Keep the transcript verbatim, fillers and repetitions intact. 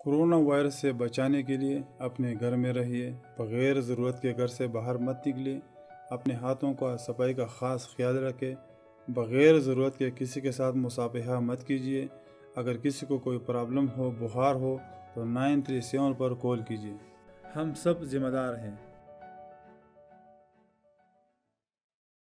Corona virus से बचाने के लिए अपने घर में रहिए, बग़ैर ज़रूरत के घर से बाहर मत निकलिए, अपने हाथों का सफाई का ख़ास ख्याल रखें, बग़ैर ज़रूरत के किसी के साथ मुसाफिहा मत कीजिए। अगर किसी को कोई प्रॉब्लम हो, बुखार हो तो नाइन थ्री सेवन पर कॉल कीजिए। हम सब जिम्मेदार हैं।